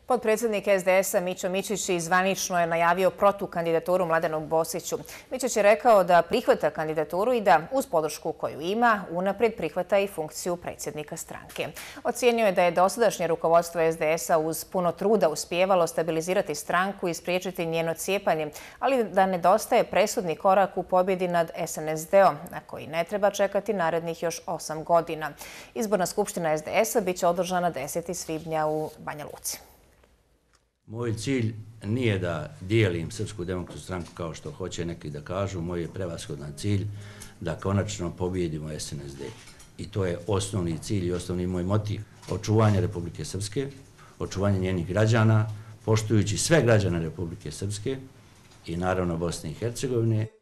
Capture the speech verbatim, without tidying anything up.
Potpredsjednik es de es-a Mićo Mićić zvanično je najavio protukandidaturu Mladenu Bosiću. Mićić je rekao da prihvata kandidaturu i da, uz podršku koju ima, unaprijed prihvata i funkciju predsjednika stranke. Ocijenio je da je dosadašnje rukovodstvo es de es-a uz puno truda uspijevalo stabilizirati stranku i spriječiti njeno cijepanje, ali da nedostaje presudni korak u pobjedi nad es en es de-om, na koji ne treba čekati narednih još osam godina. Izborna skupština es de es-a biće održana desetog svibnja u Banja Luci. Moj cilj nije da dijelim Srpsku demokratsku stranku kao što hoće neki da kažu. Moj je prevashodan cilj da konačno pobjedimo es en es de. I to je osnovni cilj i osnovni moj motiv. Očuvanje Republike Srpske, očuvanje njenih građana, poštujući sve građane Republike Srpske i naravno Bosne i Hercegovine.